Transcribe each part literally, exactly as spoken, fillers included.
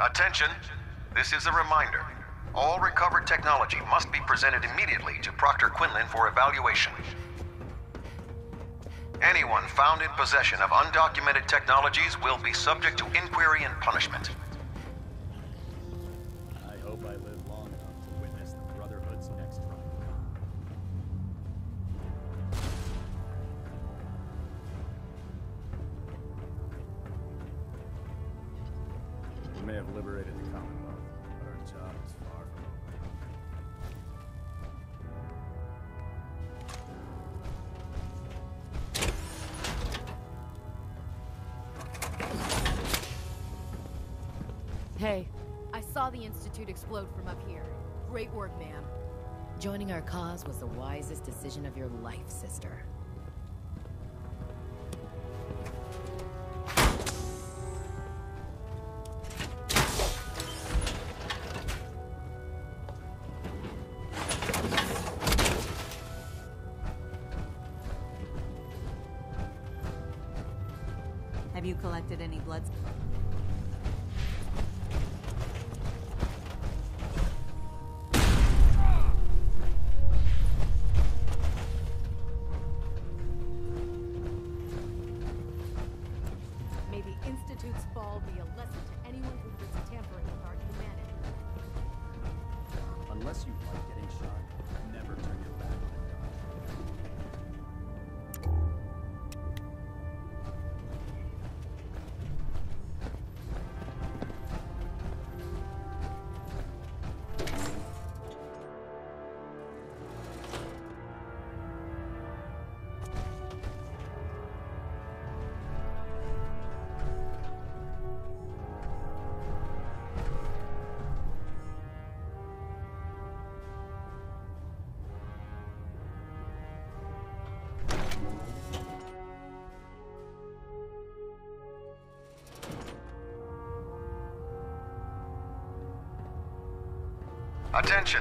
Attention! This is a reminder. All recovered technology must be presented immediately to Proctor Quinlan for evaluation. Anyone found in possession of undocumented technologies will be subject to inquiry and punishment. I hope I live long enough to witness the Brotherhood's next run. We may have liberated the Commonwealth, but our job is far from over. Hey, I saw the Institute explode from up here. Great work, man. Joining our cause was the wisest decision of your life, sister. Have you collected any blood? May the Institute's fall be a lesson to anyone who risks tampering with our humanity. Unless you like getting shot, never turn your back on a gun. Attention!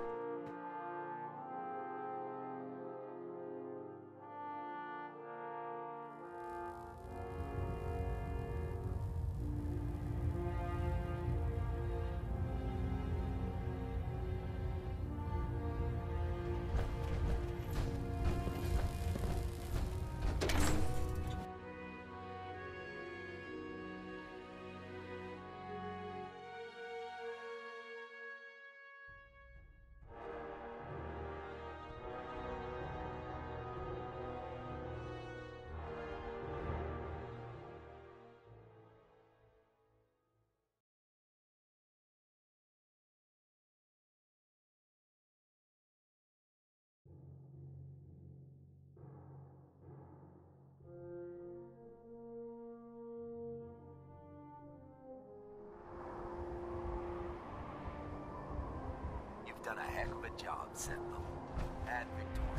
You've done a heck of a job, Sentinel. And Victoria.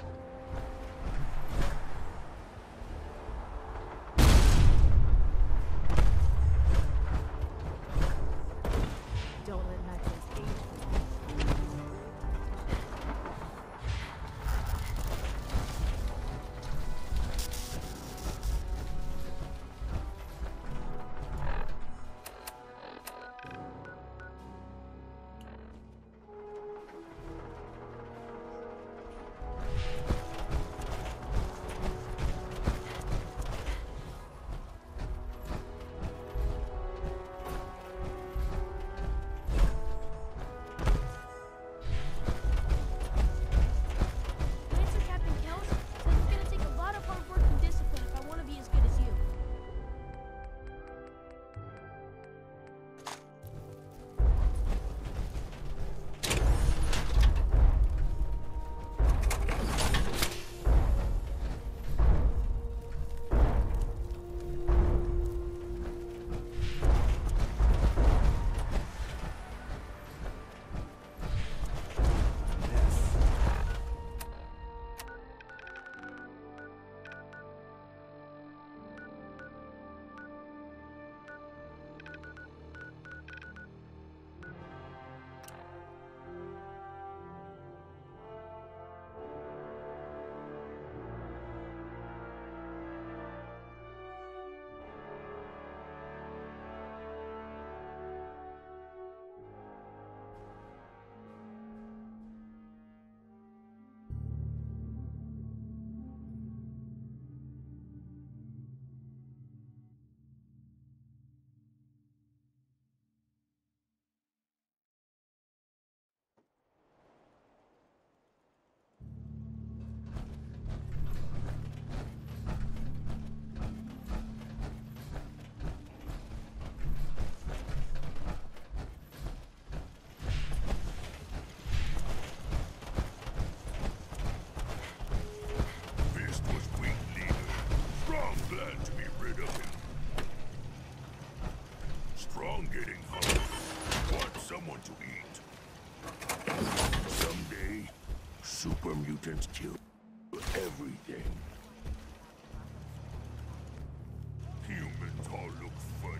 Don't let Maximus age you. want to eat. Someday, super mutants kill everything. Humans all look funny.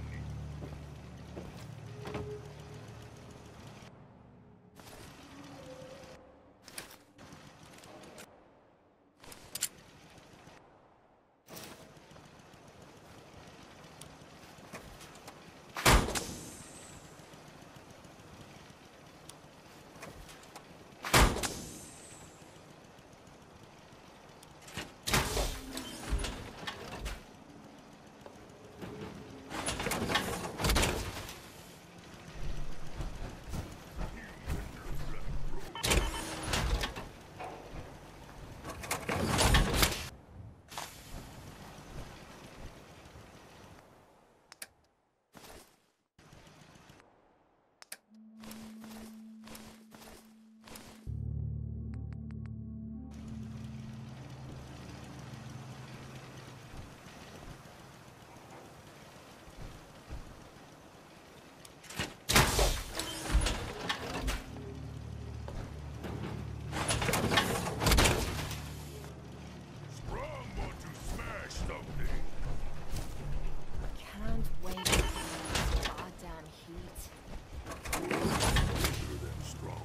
Can't wait to feel this goddamn heat. Bigger than strong.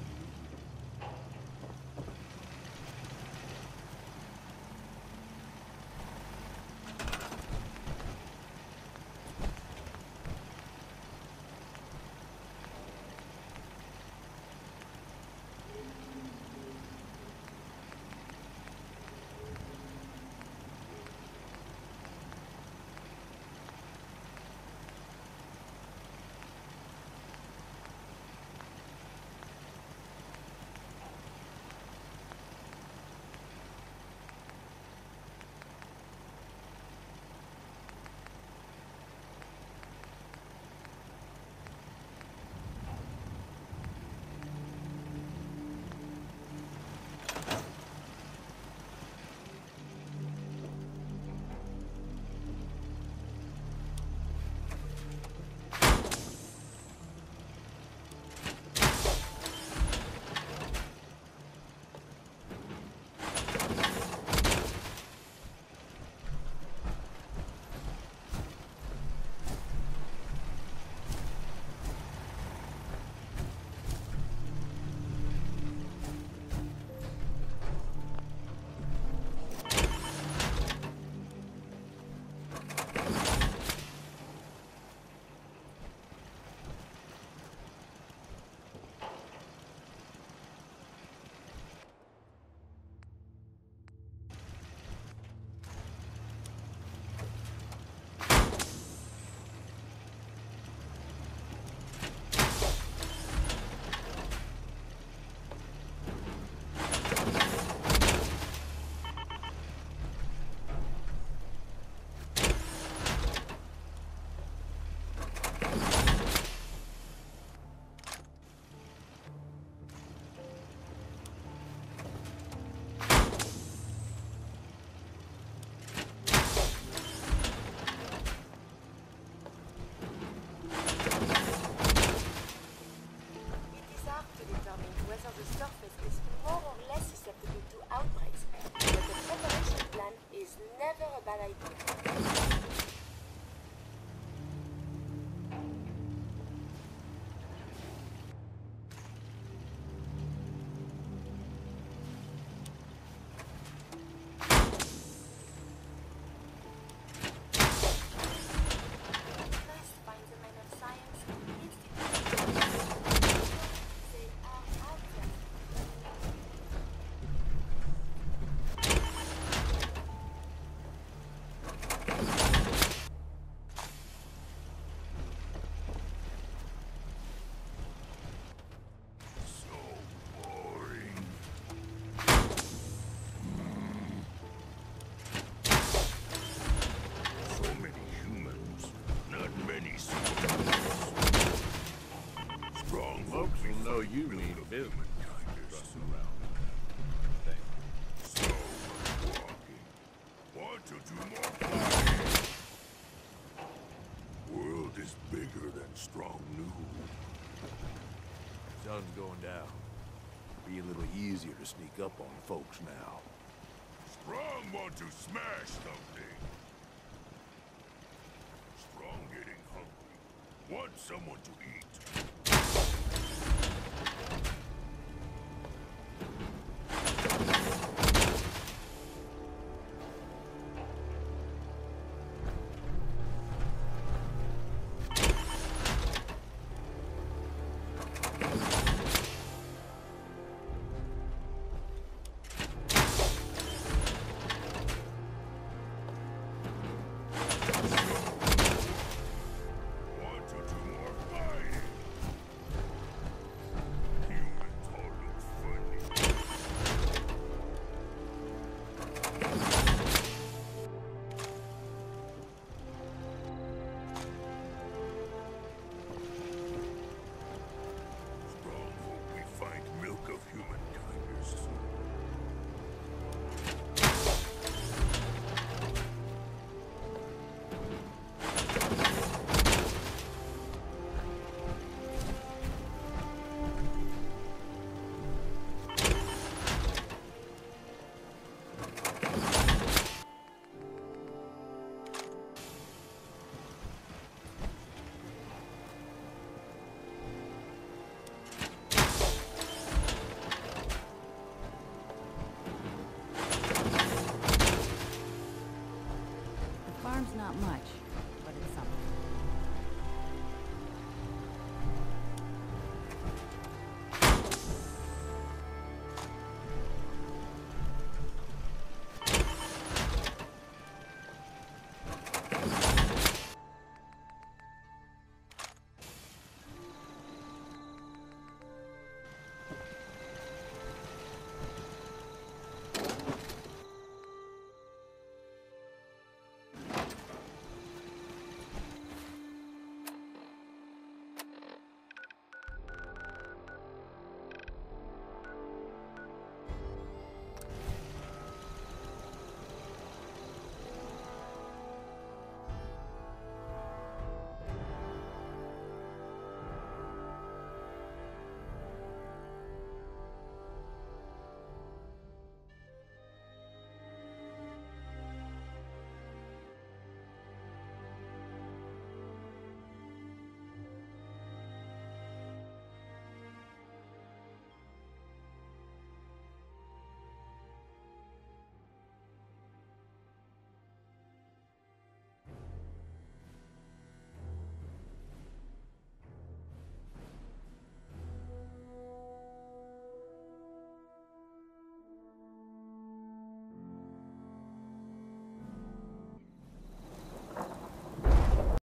know you mean business. Rushing around. Thank you. So, walking. Want to do more flying? World is bigger than Strong knew. sun's going down. Be a little easier to sneak up on folks now. Strong want to smash something. Strong getting hungry. Want someone to eat.